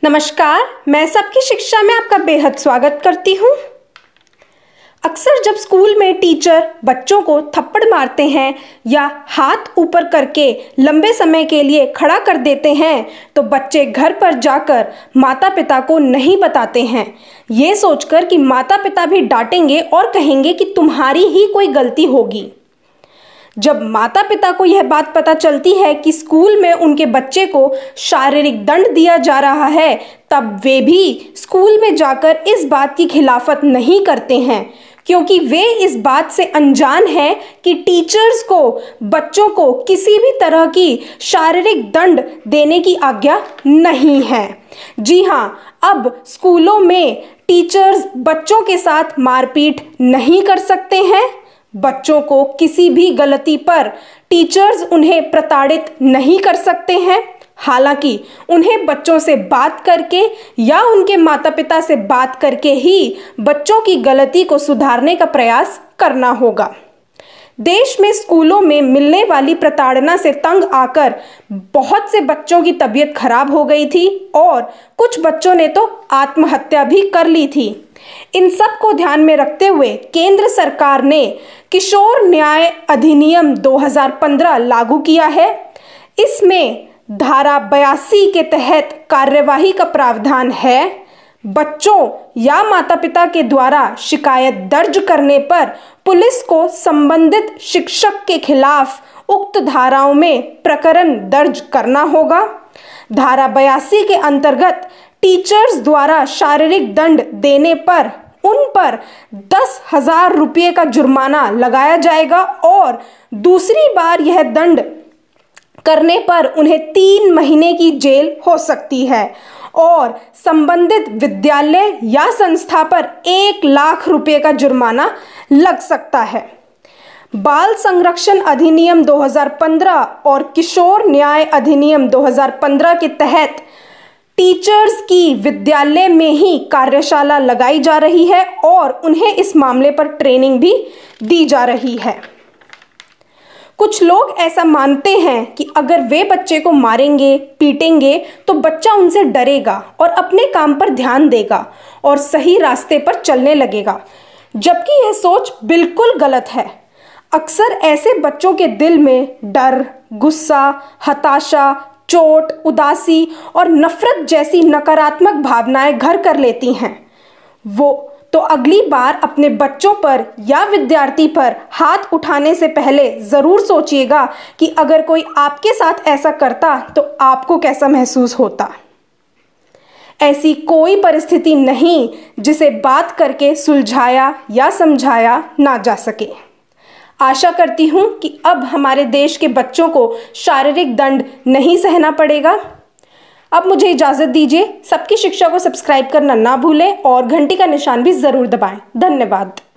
नमस्कार, मैं सबकी शिक्षा में आपका बेहद स्वागत करती हूँ। अक्सर जब स्कूल में टीचर बच्चों को थप्पड़ मारते हैं या हाथ ऊपर करके लंबे समय के लिए खड़ा कर देते हैं तो बच्चे घर पर जाकर माता पिता को नहीं बताते हैं, ये सोचकर कि माता पिता भी डांटेंगे और कहेंगे कि तुम्हारी ही कोई गलती होगी। जब माता पिता को यह बात पता चलती है कि स्कूल में उनके बच्चे को शारीरिक दंड दिया जा रहा है, तब वे भी स्कूल में जाकर इस बात की खिलाफत नहीं करते हैं, क्योंकि वे इस बात से अनजान हैं कि टीचर्स को बच्चों को किसी भी तरह की शारीरिक दंड देने की आज्ञा नहीं है। जी हाँ, अब स्कूलों में टीचर्स बच्चों के साथ मारपीट नहीं कर सकते हैं। बच्चों को किसी भी गलती पर टीचर्स उन्हें प्रताड़ित नहीं कर सकते हैं। हालांकि उन्हें बच्चों से बात करके या उनके माता पिता से बात करके ही बच्चों की गलती को सुधारने का प्रयास करना होगा। देश में स्कूलों में मिलने वाली प्रताड़ना से तंग आकर बहुत से बच्चों की तबीयत खराब हो गई थी और कुछ बच्चों ने तो आत्महत्या भी कर ली थी। इन सब को ध्यान में रखते हुए केंद्र सरकार ने किशोर न्याय अधिनियम 2015 लागू किया है। इसमें धारा 82 के तहत कार्यवाही का प्रावधान है। बच्चों या माता पिता के द्वारा शिकायत दर्ज करने पर पुलिस को संबंधित शिक्षक के खिलाफ उक्त धाराओं में प्रकरण दर्ज करना होगा। धारा 82 के अंतर्गत टीचर्स द्वारा शारीरिक दंड देने पर उन पर 10,000 रुपये का जुर्माना लगाया जाएगा और दूसरी बार यह दंड करने पर उन्हें 3 महीने की जेल हो सकती है और संबंधित विद्यालय या संस्था पर 1 लाख रुपये का जुर्माना लग सकता है। बाल संरक्षण अधिनियम 2015 और किशोर न्याय अधिनियम 2015 के तहत टीचर्स की विद्यालय में ही कार्यशाला लगाई जा रही है और उन्हें इस मामले पर ट्रेनिंग भी दी जा रही है। कुछ लोग ऐसा मानते हैं कि अगर वे बच्चे को मारेंगे, पीटेंगे तो बच्चा उनसे डरेगा और अपने काम पर ध्यान देगा और सही रास्ते पर चलने लगेगा, जबकि यह सोच बिल्कुल गलत है। अक्सर ऐसे बच्चों के दिल में डर, गुस्सा, हताशा, चोट, उदासी और नफरत जैसी नकारात्मक भावनाएं घर कर लेती हैं। वो तो अगली बार अपने बच्चों पर या विद्यार्थी पर हाथ उठाने से पहले ज़रूर सोचिएगा कि अगर कोई आपके साथ ऐसा करता तो आपको कैसा महसूस होता। ऐसी कोई परिस्थिति नहीं जिसे बात करके सुलझाया या समझाया ना जा सके। आशा करती हूँ कि अब हमारे देश के बच्चों को शारीरिक दंड नहीं सहना पड़ेगा। अब मुझे इजाज़त दीजिए। सबकी शिक्षा को सब्सक्राइब करना ना भूलें और घंटी का निशान भी ज़रूर दबाएं। धन्यवाद।